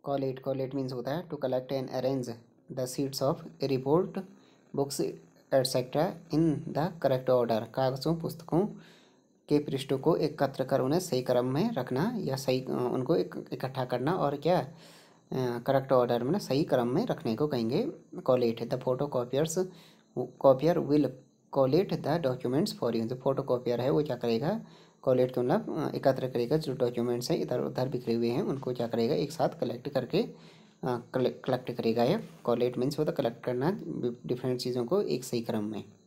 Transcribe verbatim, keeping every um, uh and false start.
Collet collet means होता है to collect and arrange the sheets of report books etcetera in the correct order. कागज़ों पुस्तकों के पृष्ठों को एकत्र कर उन्हें सही क्रम में रखना या सही उनको एक इकट्ठा करना और क्या करेक्ट ऑर्डर में सही क्रम में रखने को कहेंगे collate. The photo copiers copier will collate the documents for you. जो फोटो कॉपियर है वो क्या करेगा, कॉलेट के मतलब एकत्र करेगा जो डॉक्यूमेंट्स हैं इधर उधर बिखरे हुए हैं उनको क्या करेगा एक साथ कलेक्ट करके कलेक्ट करेगा। या कॉलेट मीन्स होता कलेक्ट करना डिफरेंट चीज़ों को एक सही क्रम में।